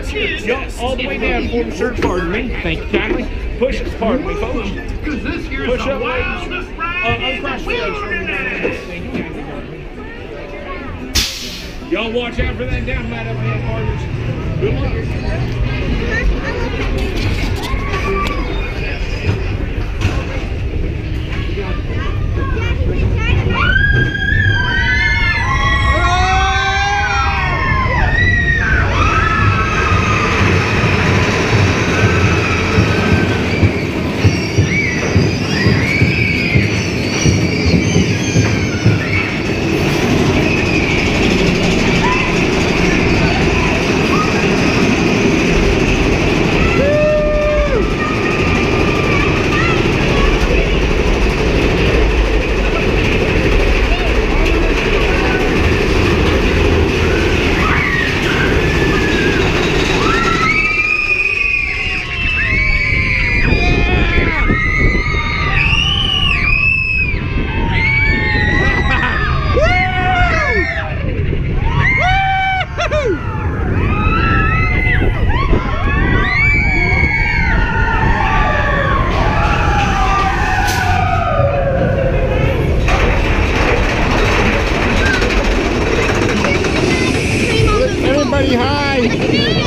Jump all the way down for the search. Pardon me. Thank you kindly. Push. Pardon me, folks. Push up, ladies. Uncross the legs. Thank you kindly. Y'all watch out for that down mat up ahead, partners. Good luck. Everybody, hi!